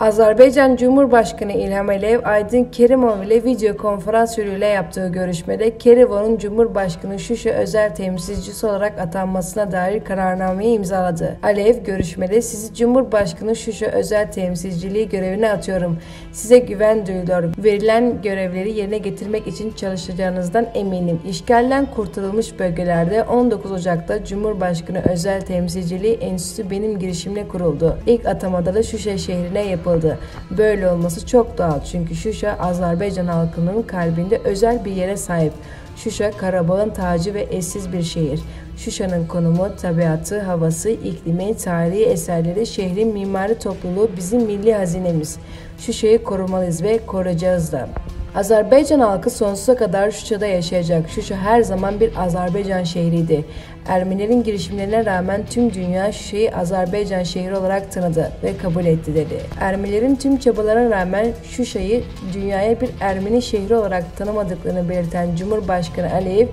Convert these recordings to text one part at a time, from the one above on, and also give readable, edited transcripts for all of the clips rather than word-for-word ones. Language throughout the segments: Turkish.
Azerbaycan Cumhurbaşkanı İlham Aliyev, Aydın Kerimov ile video konferans yoluyla yaptığı görüşmede Kerimov'un Cumhurbaşkanı Şuşa özel temsilcisi olarak atanmasına dair kararnameyi imzaladı. Aliyev görüşmede "Sizi Cumhurbaşkanı Şuşa özel temsilciliği görevine atıyorum. Size güven duyuluyor. Verilen görevleri yerine getirmek için çalışacağınızdan eminim. İşgalden kurtarılmış bölgelerde 19 Ocak'ta Cumhurbaşkanı Özel Temsilciliği Enstitüsü benim girişimle kuruldu. İlk atamada da Şuşa şehrine yapıldı. Böyle olması çok doğal çünkü Şuşa Azerbaycan halkının kalbinde özel bir yere sahip. Şuşa Karabağ'ın tacı ve eşsiz bir şehir. Şuşa'nın konumu, tabiatı, havası, iklimi, tarihi eserleri, şehrin mimari topluluğu bizim milli hazinemiz. Şuşa'yı korumalıyız ve koruyacağız da. Azerbaycan halkı sonsuza kadar Şuşa'da yaşayacak. Şuşa her zaman bir Azerbaycan şehriydi. Ermenilerin girişimlerine rağmen tüm dünya Şuşa'yı Azerbaycan şehri olarak tanıdı ve kabul etti dedi. Ermenilerin tüm çabalarına rağmen Şuşa'yı dünyaya bir Ermeni şehri olarak tanımadıklarını belirten Cumhurbaşkanı Aliyev,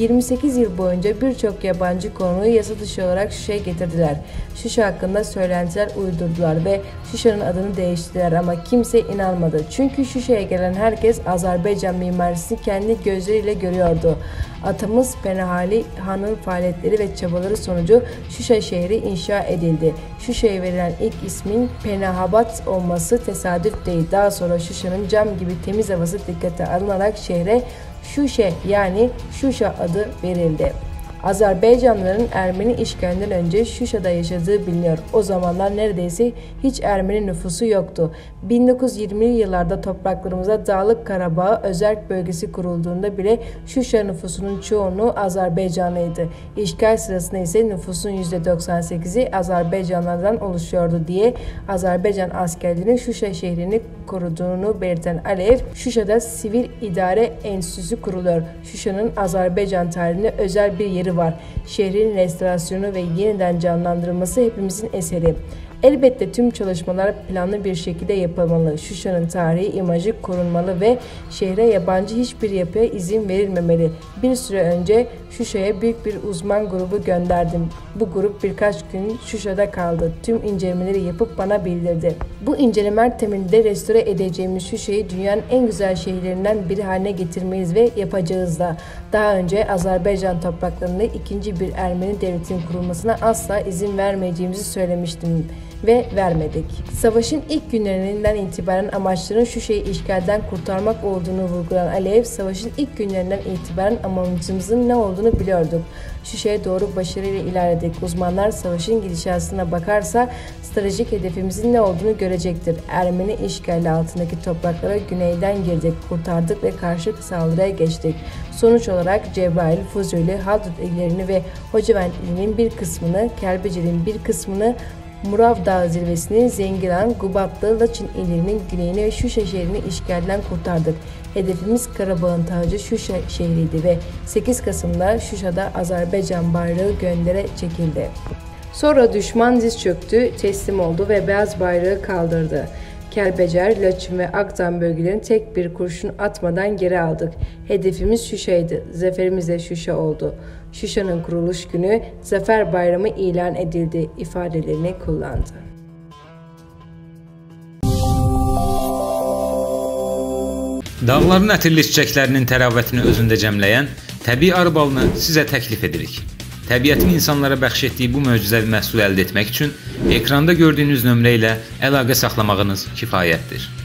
28 yıl boyunca birçok yabancı konuyu yasa dışı olarak Şuşa'ya getirdiler. Şuşa hakkında söylentiler uydurdular ve Şuşa'nın adını değiştirdiler ama kimse inanmadı. Çünkü Şuşa'ya gelen herkes Azerbaycan mimarisini kendi gözleriyle görüyordu. Atamız Penahali Han'ın faaliyetleri ve çabaları sonucu Şuşa şehri inşa edildi. Şuşa'ya verilen ilk ismin Penahabat olması tesadüf değil. Daha sonra Şuşa'nın cam gibi temiz havası dikkate alınarak şehre Şuşe yani Şuşa adı verildi. Azerbaycanlıların Ermeni işgalinden önce Şuşa'da yaşadığı biliniyor. O zamanlar neredeyse hiç Ermeni nüfusu yoktu. 1920'li yıllarda topraklarımıza Dağlık Karabağ özerk bölgesi kurulduğunda bile Şuşa nüfusunun çoğunluğu Azerbaycanlıydı. İşgal sırasında ise nüfusun %98'i Azerbaycanlılardan oluşuyordu diye Azerbaycan askerlerinin Şuşa şehrini koruduğunu belirten Aliyev, Şuşa'da Sivil İdare Enstitüsü kuruluyor. Şuşa'nın Azerbaycan tarihinde özel bir yeri var. Şehrin restorasyonu ve yeniden canlandırılması hepimizin eseri. Elbette tüm çalışmalar planlı bir şekilde yapılmalı. Şuşa'nın tarihi imajı korunmalı ve şehre yabancı hiçbir yapıya izin verilmemeli. Bir süre önce Şuşa'ya büyük bir uzman grubu gönderdim. Bu grup birkaç gün Şuşa'da kaldı. Tüm incelemeleri yapıp bana bildirdi. Bu incelemeler temelinde restore edeceğimiz Şuşa'yı dünyanın en güzel şehirlerinden biri haline getirmeyiz ve yapacağız da. Daha önce Azerbaycan topraklarında ikinci bir Ermeni devletinin kurulmasına asla izin vermeyeceğimizi söylemiştim ve vermedik. Savaşın ilk günlerinden itibaren amaçların Şuşa'yı işgalden kurtarmak olduğunu vurgulayan Aliyev, savaşın ilk günlerinden itibaren amacımızın ne olduğunu biliyorduk. Şuşa'ya doğru başarıyla ilerledik. Uzmanlar savaşın gidişatına bakarsa stratejik hedefimizin ne olduğunu görecektir. Ermeni işgali altındaki topraklara güneyden girdik, kurtardık ve karşı saldırıya geçtik. Sonuç olarak Cebrail, Fuzuli, Hadrut illerini ve Hocavent ilinin bir kısmını, Kelbecir'in bir kısmını, Murav Dağı zirvesini, Zengilan, Gubatlı, Laçin illerinin güneyini ve Şuşa şehrini işgalden kurtardık. Hedefimiz Karabağ'ın tacı Şuşa şehriydi ve 8 Kasım'da Şuşa'da Azerbaycan bayrağı göndere çekildi. Sonra düşman diz çöktü, teslim oldu ve beyaz bayrağı kaldırdı. Kelbecer, Laçin ve Akdam bölgelerini tek bir kurşun atmadan geri aldık. Hedefimiz Şuşa'ydı. Zaferimiz de Şuşa oldu. Şuşa'nın kuruluş günü Zafer Bayramı ilan edildi ifadelerini kullandı. Dağların ətirli çiçəklərinin təravətini özündə cəmləyən təbii arı balını sizə təklif edirik. Təbiətin insanlara bəxş etdiyi bu möcüzəvi məhsulu əldə etmək üçün ekranda gördüyünüz nömrə ilə əlaqə saxlamağınız kifayətdir.